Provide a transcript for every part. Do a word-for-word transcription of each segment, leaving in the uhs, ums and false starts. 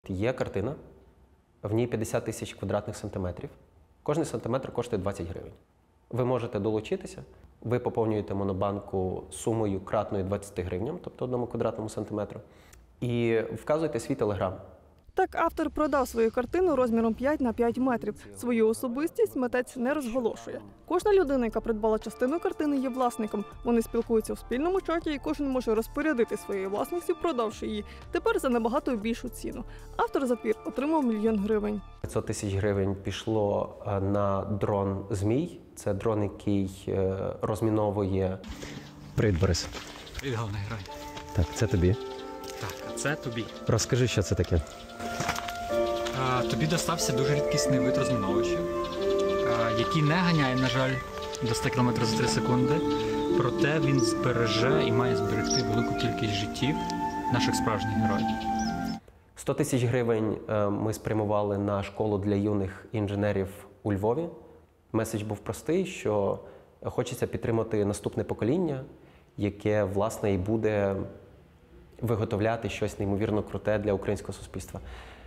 Є картина, в ній п'ятдесят тисяч квадратних сантиметрів. Кожний сантиметр коштує двадцять гривень. Ви можете долучитися, ви поповнюєте монобанку сумою кратною двадцяти гривням, тобто одному квадратному сантиметру, і вказуєте свій телеграм. Так автор продав свою картину розміром п'ять на п'ять метрів. Свою особистість митець не розголошує. Кожна людина, яка придбала частину картини, є власником. Вони спілкуються у спільному чаті, і кожен може розпорядити своєю власністю, продавши її. Тепер за набагато більшу ціну. Автор за твір отримав мільйон гривень. п'ятсот тисяч гривень пішло на дрон «Змій». Це дрон, який розміновує... Привіт, Борис. Привіт, головний герой. Так, це тобі. Так, а це тобі. Розкажи, що це таке. А, тобі достався дуже рідкісний вид розміновувачів, а, який не ганяє, на жаль, до ста кілометрів за три секунди. Проте він збереже і має зберегти велику кількість життів наших справжніх героїв. сто тисяч гривень ми спрямували на школу для юних інженерів у Львові. Меседж був простий, що хочеться підтримати наступне покоління, яке, власне, і буде виготовляти щось неймовірно круте для українського суспільства.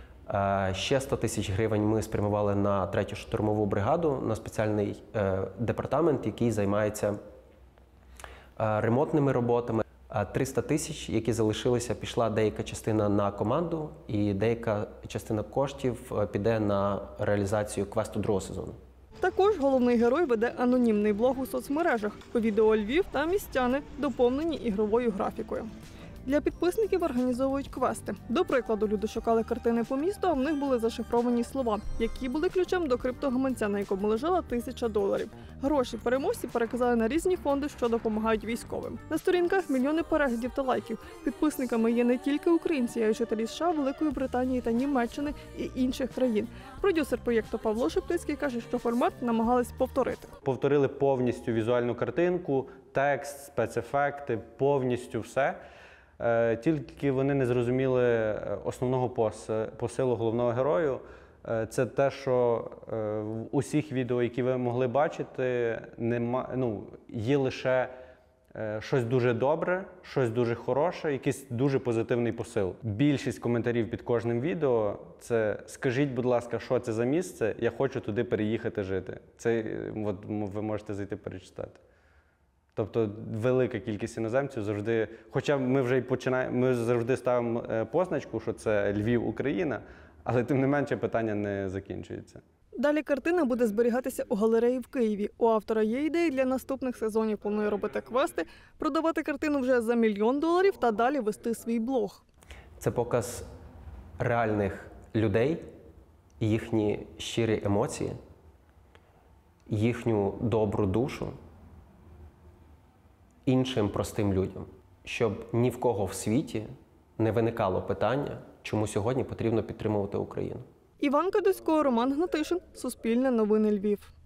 Ще сто тисяч гривень ми спрямували на третю штурмову бригаду, на спеціальний департамент, який займається ремонтними роботами. триста тисяч, які залишилися, пішла деяка частина на команду, і деяка частина коштів піде на реалізацію квесту другого сезону. Також головний герой веде анонімний блог у соцмережах. По відео Львів та містяни доповнені ігровою графікою. Для підписників організовують квести. До прикладу, люди шукали картини по місту, а в них були зашифровані слова, які були ключем до криптогаманця, на якому лежала тисяча доларів. Гроші переможці переказали на різні фонди, що допомагають військовим. На сторінках мільйони переглядів та лайків. Підписниками є не тільки українці, а й жителі США, Великої Британії та Німеччини і інших країн. Продюсер проєкту Павло Шептицький каже, що формат намагались повторити. Повторили повністю візуальну картинку, текст, спецефекти, повністю все. Тільки вони не зрозуміли основного посилу головного герою. Це те, що в усіх відео, які ви могли бачити, нема, ну, є лише щось дуже добре, щось дуже хороше, якийсь дуже позитивний посил. Більшість коментарів під кожним відео – це «Скажіть, будь ласка, що це за місце? Я хочу туди переїхати жити». Це от, ви можете зайти перечитати. Тобто велика кількість іноземців завжди, хоча ми вже й починаємо, ми завжди ставимо позначку, що це Львів, Україна, але тим не менше питання не закінчується. Далі картина буде зберігатися у галереї в Києві. У автора є ідеї для наступних сезонів. Планує робити квести, продавати картину вже за мільйон доларів та далі вести свій блог. Це показ реальних людей, їхні щирі емоції, їхню добру душу іншим простим людям, щоб ні в кого в світі не виникало питання, чому сьогодні потрібно підтримувати Україну. Іван Кадусько, Роман Гнатишин, Суспільне новини Львів.